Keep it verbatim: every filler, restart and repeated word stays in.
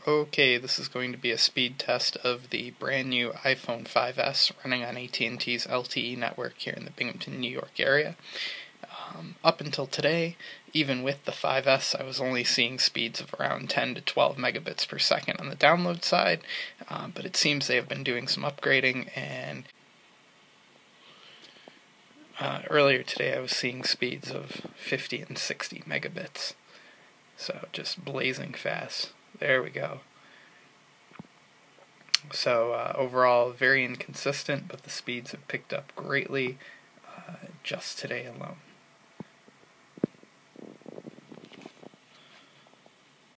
Okay, this is going to be a speed test of the brand new iPhone five S running on A T and T's L T E network here in the Binghamton, New York area. Um, up until today, even with the five S, I was only seeing speeds of around ten to twelve megabits per second on the download side, um, but it seems they have been doing some upgrading, and uh, earlier today I was seeing speeds of fifty and sixty megabits, so just blazing fast. There we go. So uh, overall, very inconsistent, but the speeds have picked up greatly uh, just today alone.